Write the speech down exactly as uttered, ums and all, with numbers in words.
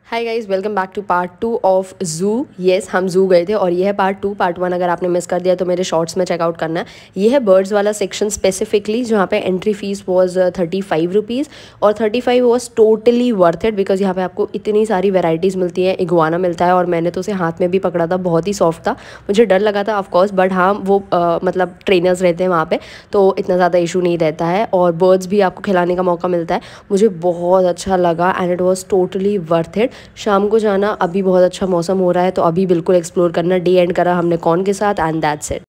Hi guys, welcome back to part two of zoo. Yes, हम zoo गए थे और ये है पार्ट टू। पार्ट वन अगर आपने मिस कर दिया तो मेरे शॉर्ट्स में चेकआउट करना है। ये है बर्ड्स वाला सेक्शन स्पेसिफिकली, जहाँ पे entry fees was thirty five rupees और thirty five was totally worth it because यहाँ पे आपको इतनी सारी वेराइटीज़ मिलती हैं। इगुआना मिलता है और मैंने तो उसे हाथ में भी पकड़ा था, बहुत ही सॉफ्ट था। मुझे डर लगा था ऑफकोर्स, बट हाँ वो आ, मतलब ट्रेनर्स रहते हैं वहाँ पे तो इतना ज़्यादा इशू नहीं रहता है और बर्ड्स भी आपको खिलाने का मौका मिलता है। मुझे बहुत अच्छा लगा and it was totally worth it. शाम को जाना, अभी बहुत अच्छा मौसम हो रहा है तो अभी बिल्कुल एक्सप्लोर करना। डे एंड करा हमने कॉर्न के साथ एंड दैट्स इट।